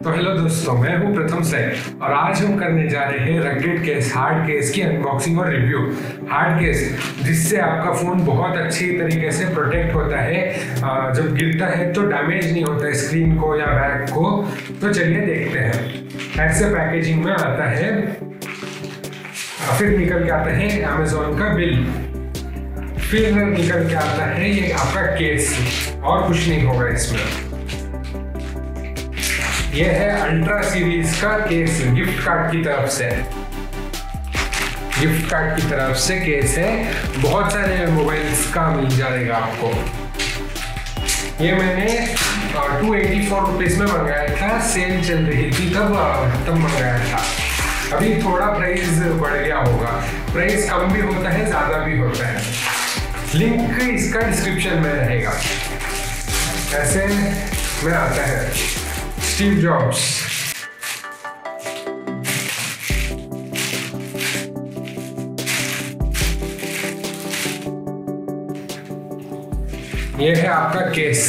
तो हेलो दोस्तों, मैं हूं प्रथम से और आज हम करने जा रहे हैं रगेड केस हार्ड केस की अनबॉक्सिंग और रिव्यू। हार्ड केस जिससे आपका फ़ोन बहुत अच्छी तरीके से प्रोटेक्ट होता है, जब गिरता है तो डैमेज नहीं होता है स्क्रीन को या बैक को। तो चलिए देखते हैं। ऐसे पैकेजिंग में आता है, फिर निकल के आता है अमेजोन का बिल, फिर निकल के आता है ये आपका केस, और कुछ नहीं होगा इसमें। ये है अल्ट्रा सीरीज का केस, गिफ्ट कार्ड की तरफ से। गिफ्ट कार्ड की तरफ से केस है, बहुत सारे मोबाइल्स का मिल जाएगा आपको। ये मैंने 284 रुपीज़ में मंगाया था, सेल चल रही थी तब मंगाया था। अभी थोड़ा प्राइस बढ़ गया होगा, प्राइस कम भी होता है ज़्यादा भी होता है। लिंक इसका डिस्क्रिप्शन में रहेगा। ऐसे में आता है स्टीव जॉब्स, ये है आपका केस।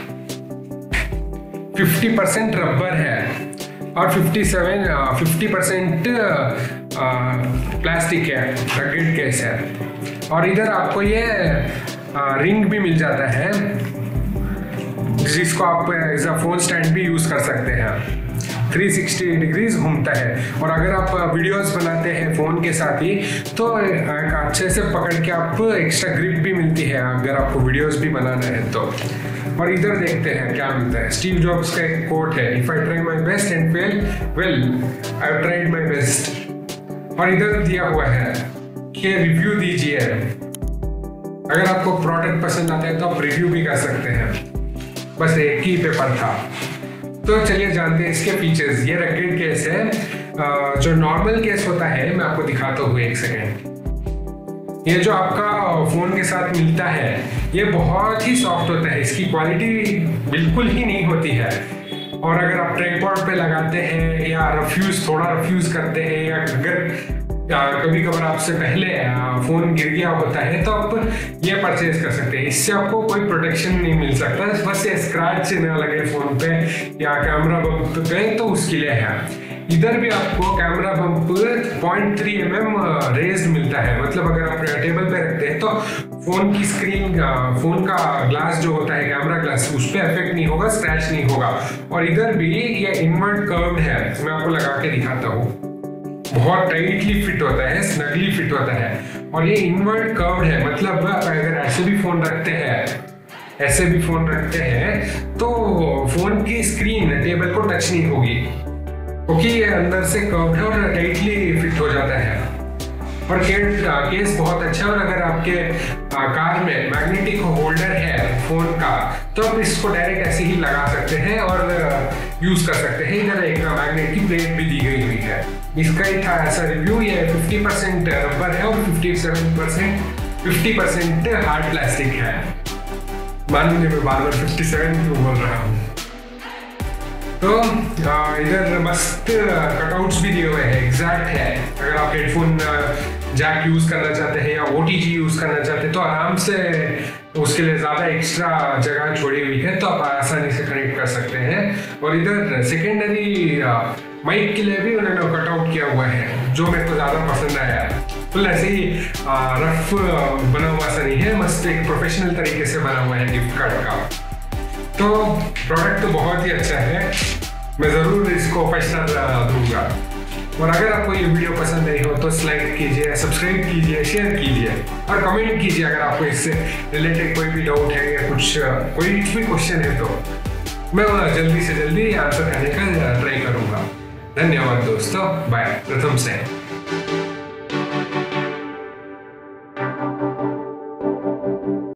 50% रबर है और 50% प्लास्टिक है, रगेड केस है। और इधर आपको ये रिंग भी मिल जाता है, जिसको आप एज अ फोन स्टैंड भी यूज़ कर सकते हैं। 360 डिग्रीज घूमता है, और अगर आप वीडियोस बनाते हैं फ़ोन के साथ ही तो अच्छे से पकड़ के आप एक्स्ट्रा ग्रिप भी मिलती है अगर आपको वीडियोस भी बनाना है तो। और इधर देखते हैं क्या मिलता है। स्टीव जॉब्स का एक कोट है, if I try my best and fail, well I have tried my best. और इधर दिया हुआ है कि रिव्यू दीजिए, अगर आपको प्रोडक्ट पसंद आता है तो आप रिव्यू भी कर सकते हैं। बस एक ही पेपर था। तो चलिए जानते हैं इसके फीचर्स। ये रगेड केस है, जो नॉर्मल केस होता है मैं आपको दिखाता हूँ, एक सेकेंड। ये जो आपका फ़ोन के साथ मिलता है ये बहुत ही सॉफ्ट होता है, इसकी क्वालिटी बिल्कुल ही नहीं होती है। और अगर आप ट्राइपॉड पे लगाते हैं या थोड़ा रफ्यूज़ करते हैं, या अगर कभी कभार आपसे पहले फ़ोन गिर गया होता है तो आप ये परचेज कर सकते हैं। इससे आपको कोई प्रोटेक्शन नहीं मिल सकता, बस ये स्क्रैच ना लगे फ़ोन पे या कैमरा बम्प पे, तो उसके लिए है। इधर भी आपको कैमरा बम्प 0.3 mm रेज्ड मिलता है, मतलब अगर आप टेबल पे रखते हैं तो फ़ोन की स्क्रीन, फ़ोन का ग्लास जो होता है, कैमरा ग्लास, उस पर इफेक्ट नहीं होगा, स्क्रैच नहीं होगा। और इधर भी ये इनवर्ट कर्व्ड है, मैं आपको लगा के दिखाता हूँ। बहुत टाइटली फिट होता है, स्नगली फिट होता है, और ये इनवर्ट कर्व्ड है, मतलब अगर ऐसे भी फ़ोन रखते हैं तो फ़ोन की स्क्रीन टेबल को टच नहीं होगी, क्योंकि ये अंदर से कर्व्ड है और टाइटली फिट हो जाता है। और केस बहुत अच्छा है। और अगर आपके कार में मैग्नेटिक होल्डर है फ़ोन का तो आप इसको डायरेक्ट ऐसे ही लगा सकते हैं और यूज़ कर सकते हैं। इधर एक मैग्नेट की प्लेट भी दी गई हुई है। इसका ही था ऐसा रिव्यू। ये 50% रबर है और 50% हार्ड प्लास्टिक है। मानिए मैं बार बार 57 क्यों बोल रहा हूँ। तो इधर मस्त कटआउट्स भी दिए हुए हैं, एग्जैक्ट है। अगर आप हेडफोन जैक यूज़ करना चाहते हैं या OTG यूज़ करना चाहते हैं तो आराम से उसके लिए ज़्यादा एक्स्ट्रा जगह छोड़ी हुई है, तो आप आसानी से कनेक्ट कर सकते हैं। और इधर सेकेंडरी माइक के लिए भी उन्होंने कटआउट किया हुआ है, जो मेरे को ज़्यादा पसंद आया है। तो ऐसे ही रफ बना हुआ सा नहीं है, मस्त एक प्रोफेशनल तरीके से बना हुआ है गिफ्ट कार्ड का। तो प्रोडक्ट तो बहुत ही अच्छा है, मैं ज़रूर इसको 5 स्टार दूंगा। और अगर आपको ये वीडियो पसंद आई हो तो लाइक कीजिए, सब्सक्राइब कीजिए, शेयर कीजिए और कमेंट कीजिए अगर आपको इससे रिलेटेड कोई भी डाउट है या कोई भी क्वेश्चन है तो मैं जल्दी से जल्दी आंसर करने का ट्राई करूँगा। धन्यवाद दोस्तों, बाय। प्रथम से